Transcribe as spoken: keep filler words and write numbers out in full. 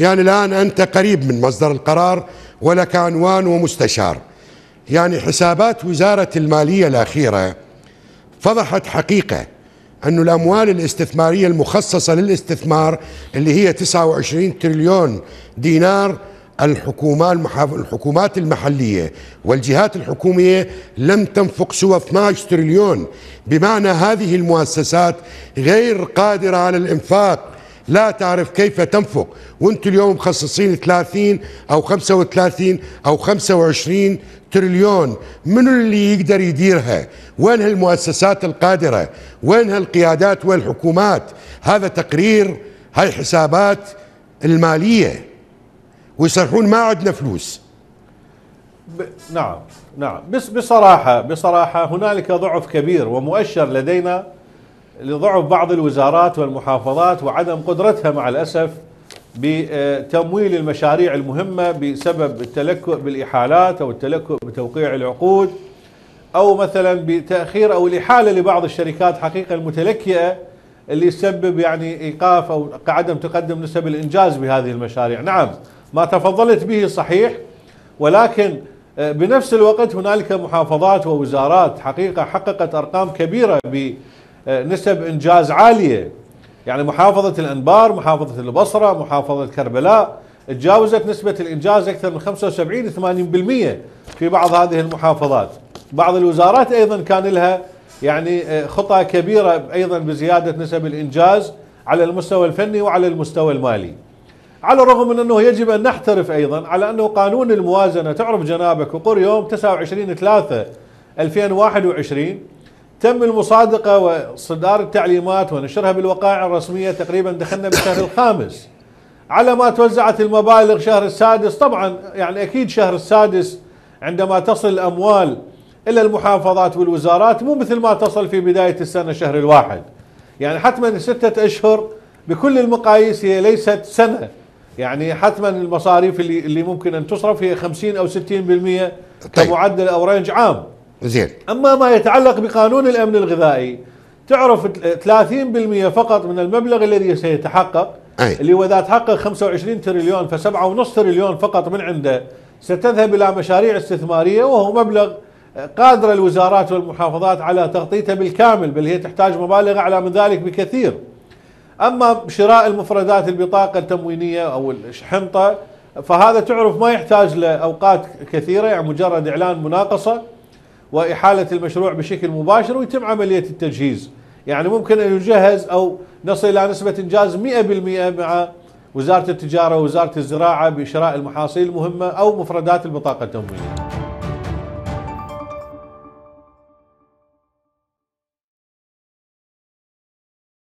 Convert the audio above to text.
يعني الآن أنت قريب من مصدر القرار ولك عنوان ومستشار. يعني حسابات وزارة المالية الأخيرة فضحت حقيقة أن الأموال الاستثمارية المخصصة للاستثمار اللي هي تسعة وعشرين تريليون دينار، الحكومات المحلية والجهات الحكومية لم تنفق سوى اثني عشر تريليون، بمعنى هذه المؤسسات غير قادرة على الإنفاق، لا تعرف كيف تنفق. وانتم اليوم مخصصين ثلاثين أو خمسة وثلاثين أو خمسة وعشرين تريليون، من اللي يقدر يديرها؟ وين هالمؤسسات القادرة؟ وين هالقيادات والحكومات؟ هذا تقرير، هاي حسابات المالية، ويصرحون ما عندنا فلوس. ب... نعم نعم بس بصراحة بصراحة هنالك ضعف كبير ومؤشر لدينا لضعف بعض الوزارات والمحافظات وعدم قدرتها مع الأسف بتمويل المشاريع المهمة بسبب التلكؤ بالإحالات أو التلكؤ بتوقيع العقود، أو مثلا بتأخير أو الإحالة لبعض الشركات حقيقة المتلكئة اللي يسبب يعني إيقاف أو عدم تقدم نسب الإنجاز بهذه المشاريع. نعم ما تفضلت به صحيح، ولكن بنفس الوقت هنالك محافظات ووزارات حقيقة حققت أرقام كبيرة بنسب إنجاز عالية. يعني محافظة الأنبار، محافظة البصرة، محافظة كربلاء تجاوزت نسبة الإنجاز أكثر من خمسة وسبعين ثمانين بالمئة في بعض هذه المحافظات. بعض الوزارات أيضا كان لها يعني خطة كبيرة أيضا بزيادة نسب الإنجاز على المستوى الفني وعلى المستوى المالي. على الرغم من أنه يجب أن نحترف أيضا على أنه قانون الموازنة تعرف جنابك وقر يوم تسعة وعشرين ثلاثة ألفين وواحد وعشرين تم المصادقة وصدار التعليمات ونشرها بالوقائع الرسمية، تقريبا دخلنا بالشهر الخامس، على ما توزعت المبالغ شهر السادس. طبعا يعني أكيد شهر السادس عندما تصل الأموال إلى المحافظات والوزارات مو مثل ما تصل في بداية السنة شهر الواحد، يعني حتما ستة أشهر بكل المقاييس هي ليست سنة، يعني حتما المصاريف اللي اللي ممكن أن تصرف هي خمسين أو ستين بالمئة كمعدل أو رينج عام. زين. أما ما يتعلق بقانون الأمن الغذائي تعرف ثلاثين بالمئة فقط من المبلغ الذي سيتحقق، أي. اللي هو إذا تحقق خمسة وعشرين تريليون فسبعة ونصف تريليون فقط من عنده ستذهب إلى مشاريع استثمارية، وهو مبلغ قادرة الوزارات والمحافظات على تغطيته بالكامل، بل هي تحتاج مبالغ أعلى من ذلك بكثير. أما شراء المفردات البطاقة التموينية أو الحنطة فهذا تعرف ما يحتاج لأوقات كثيرة، يعني مجرد إعلان مناقصة وإحالة المشروع بشكل مباشر ويتم عملية التجهيز. يعني ممكن أن يجهز أو نصل إلى نسبة إنجاز مئة بالمئة مع وزارة التجارة ووزارة الزراعة بشراء المحاصيل المهمة أو مفردات البطاقة التموينية.